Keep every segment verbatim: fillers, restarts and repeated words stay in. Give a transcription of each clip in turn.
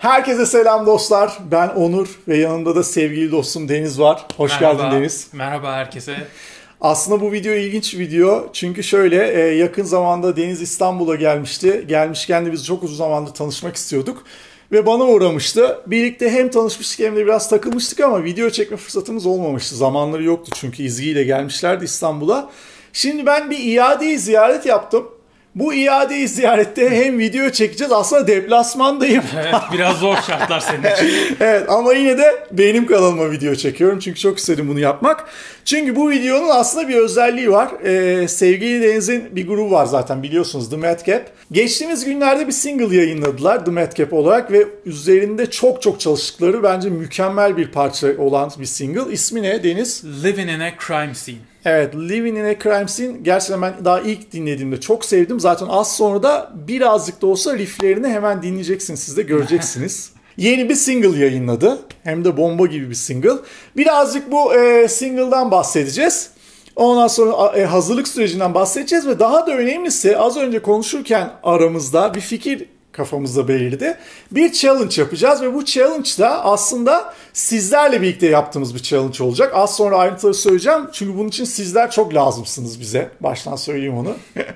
Herkese selam dostlar. Ben Onur ve yanımda da sevgili dostum Deniz var. Hoş Merhaba. geldin Deniz. Merhaba herkese. Aslında bu video ilginç bir video. Çünkü şöyle yakın zamanda Deniz İstanbul'a gelmişti. Gelmişken de biz çok uzun zamandır tanışmak istiyorduk. Ve bana uğramıştı. Birlikte hem tanışmıştık hem de biraz takılmıştık ama video çekme fırsatımız olmamıştı. Zamanları yoktu çünkü İzgi ile gelmişlerdi İstanbul'a. Şimdi ben bir iade-i ziyaret yaptım. Bu iade-i ziyarette hem video çekeceğiz. Aslında deplasmandayım. Evet, biraz zor şartlar senin için. Evet, ama yine de benim kanalıma video çekiyorum. Çünkü çok istedim bunu yapmak. Çünkü bu videonun aslında bir özelliği var. Ee, sevgili Deniz'in bir grubu var zaten biliyorsunuz, The Madcap. Geçtiğimiz günlerde bir single yayınladılar The Madcap olarak ve üzerinde çok çok çalıştıkları bence mükemmel bir parça olan bir single. İsmi ne Deniz? Living in a Crime Scene. Evet, Living in a Crime Scene. Gerçekten ben daha ilk dinlediğimde çok sevdim. Zaten az sonra da birazcık da olsa rifflerini hemen dinleyeceksiniz, siz de göreceksiniz. Yeni bir single yayınladı. Hem de bomba gibi bir single. Birazcık bu e, single'dan bahsedeceğiz. Ondan sonra e, hazırlık sürecinden bahsedeceğiz ve daha da önemlisi az önce konuşurken aramızda bir fikir kafamızda belirdi. Bir challenge yapacağız ve bu challenge da aslında sizlerle birlikte yaptığımız bir challenge olacak. Az sonra ayrıntıları söyleyeceğim. Çünkü bunun için sizler çok lazımsınız bize. Baştan söyleyeyim onu.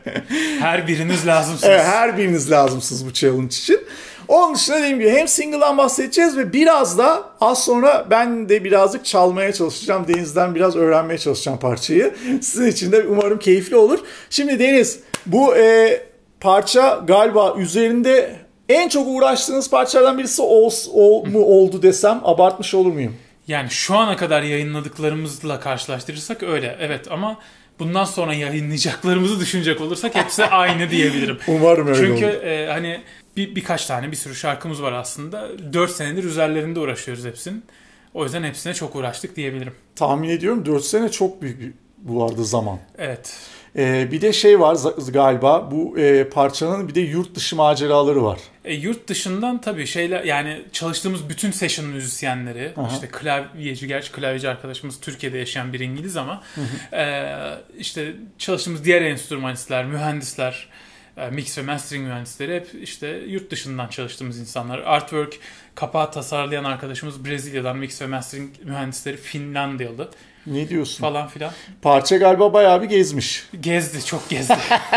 Her biriniz lazımsınız. Evet, her biriniz lazımsınız bu challenge için. Onun dışında dediğim gibi hem single'dan bahsedeceğiz ve biraz da az sonra ben de birazcık çalmaya çalışacağım. Deniz'den biraz öğrenmeye çalışacağım parçayı. Sizin için de umarım keyifli olur. Şimdi Deniz, bu e, parça galiba üzerinde en çok uğraştığınız parçalardan birisi ol, ol, mu oldu desem abartmış olur muyum? Yani şu ana kadar yayınladıklarımızla karşılaştırırsak öyle. Evet, ama bundan sonra yayınlayacaklarımızı düşünecek olursak hepsi aynı diyebilirim. Umarım öyle Çünkü olur. e, hani bir, birkaç tane bir sürü şarkımız var aslında. dört senedir üzerlerinde uğraşıyoruz hepsinin. O yüzden hepsine çok uğraştık diyebilirim. Tahmin ediyorum dört sene çok büyük bir bu arada zaman. Evet. Ee, bir de şey var galiba, bu e, parçanın bir de yurt dışı maceraları var. E, yurt dışından tabii şeyler, yani çalıştığımız bütün session müzisyenleri, Aha. işte klavyeci, gerçi klavyeci arkadaşımız Türkiye'de yaşayan bir İngiliz ama e, işte çalıştığımız diğer enstrümanistler, mühendisler, e, mix ve mastering mühendisleri hep işte yurt dışından çalıştığımız insanlar. Artwork, kapağı tasarlayan arkadaşımız Brezilya'dan, mix ve mastering mühendisleri Finlandiyalı. Ne diyorsun? Falan filan. Parça galiba bayağı bir gezmiş. Gezdi, çok gezdi.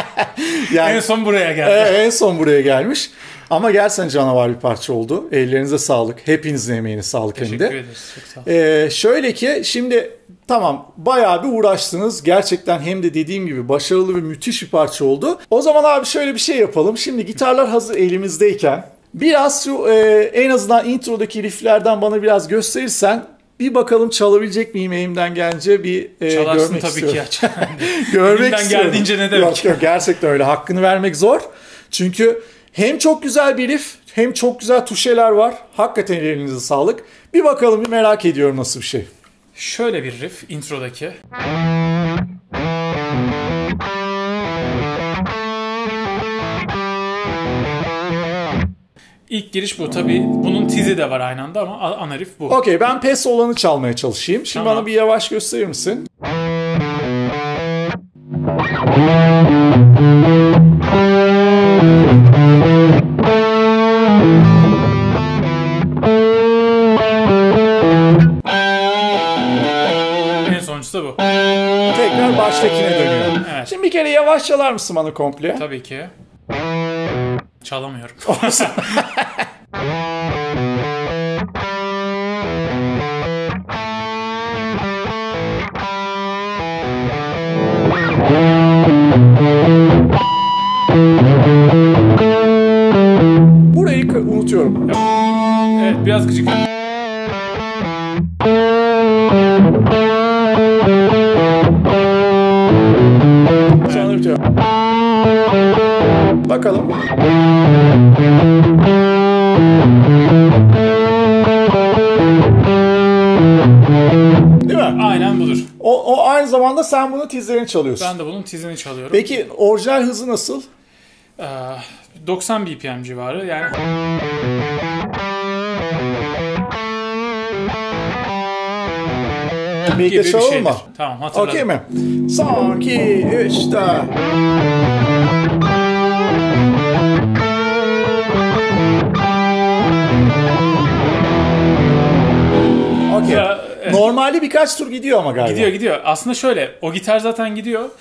Yani, en son buraya geldi. E, en son buraya gelmiş. Ama gerçekten canavar bir parça oldu. Ellerinize sağlık. Hepinizin emeğine sağlık hem de. Teşekkür ederiz. Çok sağ olun. Ee, şöyle ki şimdi tamam, bayağı bir uğraştınız. Gerçekten hem de dediğim gibi başarılı ve müthiş bir parça oldu. O zaman abi şöyle bir şey yapalım. Şimdi gitarlar hazır elimizdeyken biraz şu e, en azından introdaki rifflerden bana biraz gösterirsen bir bakalım çalabilecek miyim elimden gelince bir e, Çalarsın görmek tabii istiyorum. ki. Görmek elimden istiyorum. geldiğince ne demek? Yok, yok, gerçekten öyle. Hakkını vermek zor. Çünkü hem çok güzel bir riff hem çok güzel tuşeler var. Hakikaten elinize sağlık. Bir bakalım, bir merak ediyorum nasıl bir şey. Şöyle bir riff introdaki. İlk giriş bu. Tabii bunun tizi de var aynı anda ama ana riff bu. Okey, ben pes olanı çalmaya çalışayım. Şimdi Tamam. Bana bir yavaş gösterir misin? En sonuncusu da bu. Tekrar baştakine dönüyor. Evet. Şimdi bir kere yavaş çalar mısın bana komple? Tabii ki. Çalamıyorum. Burayı unutuyorum. Evet, biraz gıcık. Unutuyorum. Bakalım. Değil mi? Aynen budur. O, o aynı zamanda sen bunun tizlerini çalıyorsun. Ben de bunun tizini çalıyorum. Peki orijinal hızı nasıl? Ee, doksan B P M civarı yani. Birlikte gibi çalalım bir mı? şeydir. Tamam, hatırladım. Okey mi? Son, iki, üç, dört. Gitarlı birkaç tur gidiyor ama galiba. Gidiyor gidiyor. Aslında şöyle, o gitar zaten gidiyor.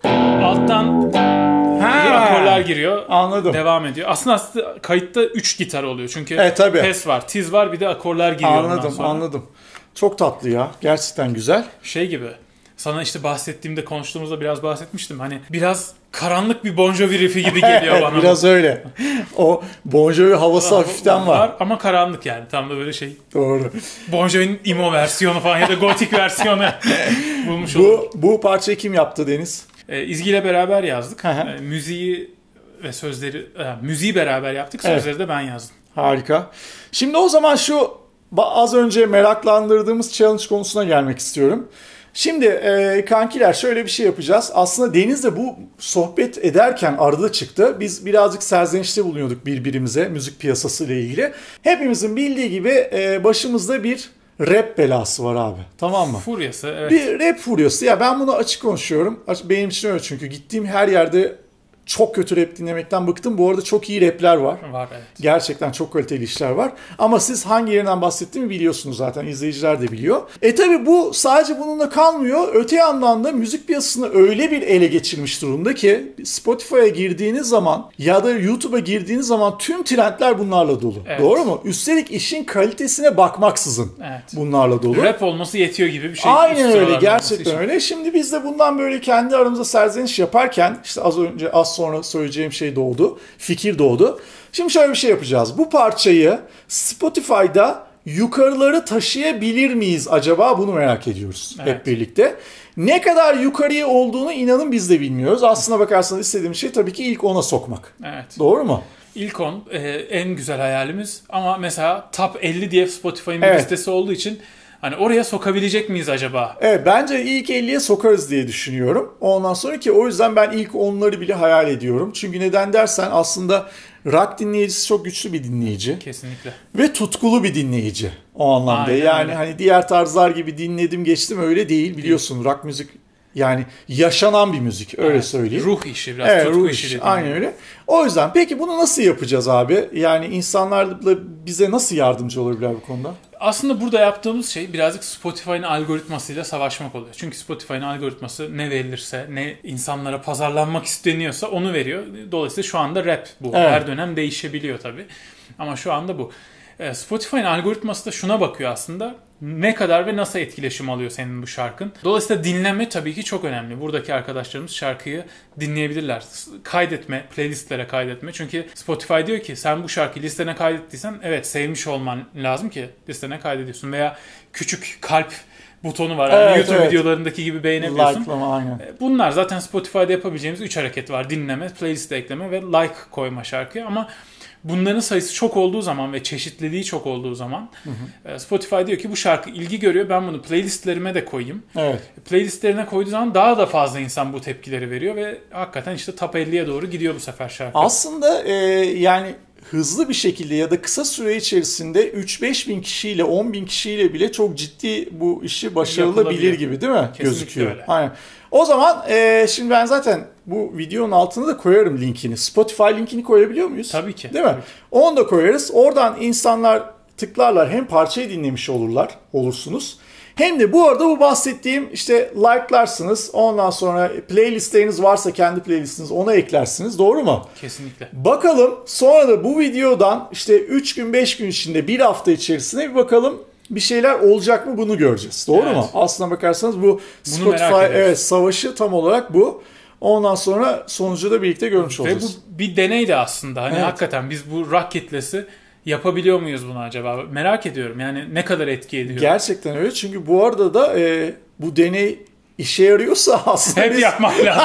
Alttan ha, akorlar giriyor. Anladım. Devam ediyor. Aslında, aslında kayıtta üç gitar oluyor. Çünkü evet, pes var, tiz var, bir de akorlar giriyor. Anladım anladım. Çok tatlı ya. Gerçekten güzel. Şey gibi. Sana işte bahsettiğimde, konuştuğumuzda biraz bahsetmiştim. Hani biraz karanlık bir Bon Jovi riff'i gibi geliyor bana. Biraz öyle. O Bon Jovi havası hafiften var. var. Ama karanlık yani. Tam da böyle şey. Doğru. Bon Jovi'nin emo versiyonu falan ya da gotik versiyonu bulmuş bu, olduk. Bu parçayı kim yaptı Deniz? Ee, İzgi ile beraber yazdık. ee, müziği ve sözleri, e, müziği beraber yaptık. Sözleri evet. de ben yazdım. Harika. Şimdi o zaman şu az önce meraklandırdığımız challenge konusuna gelmek istiyorum. Şimdi e, kankiler şöyle bir şey yapacağız. Aslında Deniz'le bu sohbet ederken arada çıktı. Biz birazcık serzenişte bulunuyorduk birbirimize müzik piyasası ile ilgili. Hepimizin bildiği gibi e, başımızda bir rap belası var abi. Tamam mı? Furyası, evet. Bir rap furyası. Ya ben bunu açık konuşuyorum. Benim için öyle çünkü gittiğim her yerde çok kötü rap dinlemekten bıktım. Bu arada çok iyi rapler var. Var, evet. Gerçekten çok kaliteli işler var. Ama siz hangi yerinden bahsettiğimi biliyorsunuz zaten. İzleyiciler de biliyor. E tabi bu sadece bununla kalmıyor. Öte yandan da müzik piyasasını öyle bir ele geçirmiş durumda ki Spotify'a girdiğiniz zaman ya da YouTube'a girdiğiniz zaman tüm trendler bunlarla dolu. Evet. Doğru mu? Üstelik işin kalitesine bakmaksızın evet. bunlarla dolu. Rap olması yetiyor gibi bir şey. Aynen öyle. Gerçekten öyle. Şimdi biz de bundan böyle kendi aramızda serzeniş yaparken işte az önce az sonra söyleyeceğim şey doğdu. Fikir doğdu. Şimdi şöyle bir şey yapacağız. Bu parçayı Spotify'da yukarıları taşıyabilir miyiz acaba? Bunu merak ediyoruz evet. hep birlikte. Ne kadar yukarıya olduğunu inanın biz de bilmiyoruz. Aslına bakarsanız istediğim şey tabii ki ilk ona sokmak. Evet. Doğru mu? İlk on e, en güzel hayalimiz ama mesela Top elli diye Spotify'ın bir evet. listesi olduğu için hani oraya sokabilecek miyiz acaba? Evet, bence ilk elliye sokarız diye düşünüyorum. Ondan sonra ki o yüzden ben ilk onları bile hayal ediyorum. Çünkü neden dersen aslında rock dinleyicisi çok güçlü bir dinleyici. Kesinlikle. Ve tutkulu bir dinleyici o anlamda. Aynen yani öyle. Hani diğer tarzlar gibi dinledim geçtim öyle değil biliyorsun rock müzik. Yani yaşanan bir müzik öyle evet, söyleyeyim. Ruh işi biraz evet, tutku ruh işi. işi aynen öyle. O yüzden peki bunu nasıl yapacağız abi? Yani insanlarla bize nasıl yardımcı olabilirler bu konuda? Aslında burada yaptığımız şey birazcık Spotify'ın algoritmasıyla savaşmak oluyor. Çünkü Spotify'ın algoritması ne verilirse, ne insanlara pazarlanmak isteniyorsa onu veriyor. Dolayısıyla şu anda rap bu. Evet. Her dönem değişebiliyor tabii. Ama şu anda bu. Spotify'ın algoritması da şuna bakıyor aslında. Ne kadar ve nasıl etkileşim alıyor senin bu şarkın. Dolayısıyla dinleme tabii ki çok önemli. Buradaki arkadaşlarımız şarkıyı dinleyebilirler. Kaydetme, playlistlere kaydetme. Çünkü Spotify diyor ki sen bu şarkıyı listene kaydettiysen evet sevmiş olman lazım ki listene kaydediyorsun. Veya küçük kalp butonu var. Evet, yani YouTube evet. videolarındaki gibi beğenebiliyorsun. Like'lama, aynen. Bunlar zaten Spotify'da yapabileceğimiz üç hareket var. Dinleme, playliste ekleme ve like koyma şarkıya ama bunların sayısı çok olduğu zaman ve çeşitliliği çok olduğu zaman hı hı. Spotify diyor ki bu şarkı ilgi görüyor. Ben bunu playlistlerime de koyayım. Evet. Playlistlerine koyduğu zaman daha da fazla insan bu tepkileri veriyor ve hakikaten işte top elliye doğru gidiyor bu sefer şarkı. Aslında e, yani hızlı bir şekilde ya da kısa süre içerisinde üç beş bin kişiyle on bin kişiyle bile çok ciddi bu işi başarılabilir gibi değil mi? Kesinlikle gözüküyor. Öyle. Aynen. O zaman e, şimdi ben zaten bu videonun altına da koyarım linkini. Spotify linkini koyabiliyor muyuz? Tabii ki. Değil mi? Tabii ki. Onu da koyarız. Oradan insanlar tıklarlar hem parçayı dinlemiş olurlar, olursunuz. Hem de bu arada bu bahsettiğim işte like'larsınız. Ondan sonra playlistleriniz varsa kendi playlistiniz ona eklersiniz. Doğru mu? Kesinlikle. Bakalım sonra da bu videodan işte üç gün beş gün içinde bir hafta içerisinde bir bakalım bir şeyler olacak mı bunu göreceğiz. Doğru evet. mu? Aslına bakarsanız bu bunu Spotify evet savaşı tam olarak bu. Ondan sonra sonucu da birlikte görmüş olacağız. Ve bu bir deney de aslında. Hani evet. hakikaten biz bu rock kitlesi yapabiliyor muyuz bunu acaba? Merak ediyorum. Yani ne kadar etki ediyor? Gerçekten öyle. Çünkü bu arada da e, bu deney işe yarıyorsa aslında hep biz... yapmak lazım.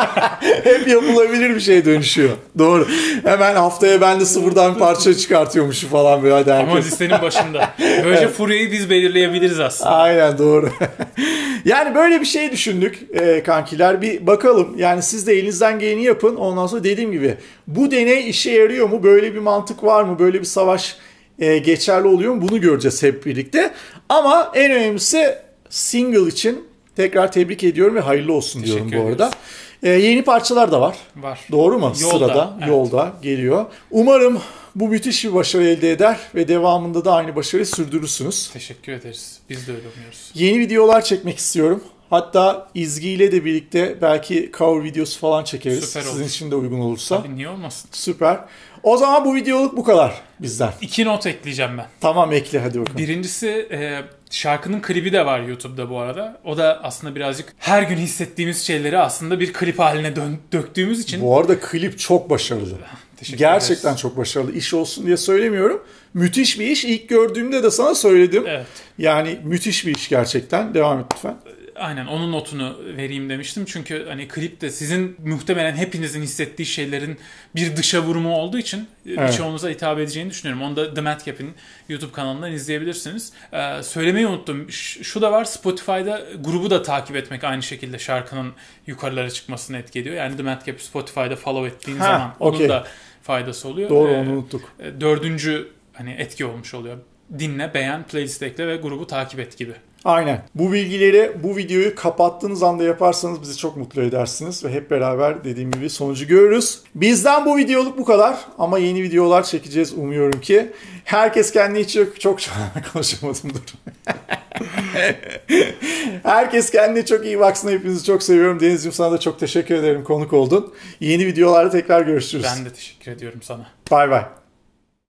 hep yapılabilir bir şey dönüşüyor. Doğru. Hemen haftaya ben de sıfırdan bir parça çıkartıyormuşum falan böyle. Hadi ama listenin başında. Böylece evet. furyayı biz belirleyebiliriz aslında. Aynen doğru. Yani böyle bir şey düşündük e, kankiler. Bir bakalım. Yani siz de elinizden geleni yapın. Ondan sonra dediğim gibi bu deney işe yarıyor mu? Böyle bir mantık var mı? Böyle bir savaş e, geçerli oluyor mu? Bunu göreceğiz hep birlikte. Ama en önemlisi single için tekrar tebrik ediyorum ve hayırlı olsun diyorum bu arada. Ee, yeni parçalar da var. Var. Doğru mu? Yolda, Sırada, evet. yolda geliyor. Umarım bu müthiş bir başarı elde eder ve devamında da aynı başarıyı sürdürürsünüz. Teşekkür ederiz. Biz de öyle umuyoruz. Yeni videolar çekmek istiyorum. Hatta İzgi ile de birlikte belki cover videosu falan çekeriz. Süper Sizin olur. için de uygun olursa. Tabii, niye olmasın? Süper. O zaman bu videoluk bu kadar bizden. İki not ekleyeceğim ben. Tamam, ekle hadi bakalım. Birincisi e, şarkının klibi de var YouTube'da bu arada. O da aslında birazcık her gün hissettiğimiz şeyleri aslında bir klip haline dön- döktüğümüz için. Bu arada klip çok başarılı. Teşekkür Gerçekten ederiz. çok başarılı. İş olsun diye söylemiyorum. Müthiş bir iş. İlk gördüğümde de sana söyledim. Evet. Yani müthiş bir iş gerçekten. Devam et lütfen. Aynen, onun notunu vereyim demiştim. Çünkü hani klip de sizin muhtemelen hepinizin hissettiği şeylerin bir dışa vurumu olduğu için Evet. birçoğunuza hitap edeceğini düşünüyorum. Onu da The Madcap'in YouTube kanalından izleyebilirsiniz. Ee, söylemeyi unuttum. Ş- şu da var, Spotify'da grubu da takip etmek aynı şekilde şarkının yukarılara çıkmasını etki ediyor. Yani The Madcap Spotify'da follow ettiğin Ha, zaman okay. onun da faydası oluyor. Doğru, Ee, onu unuttuk. Dördüncü hani etki olmuş oluyor. Dinle, beğen, playlist ekle ve grubu takip et gibi. Aynen. Bu bilgileri, bu videoyu kapattığınız anda yaparsanız bizi çok mutlu edersiniz ve hep beraber dediğim gibi sonucu görürüz. Bizden bu videoluk bu kadar ama yeni videolar çekeceğiz umuyorum ki. Herkes kendi için çok çok konuşamadım dur. Herkes kendine çok iyi baksın. Hepinizi çok seviyorum. Denizciğim, sana da çok teşekkür ederim, konuk oldun. Yeni videolarda tekrar görüşürüz. Ben de teşekkür ediyorum sana. Bay bay.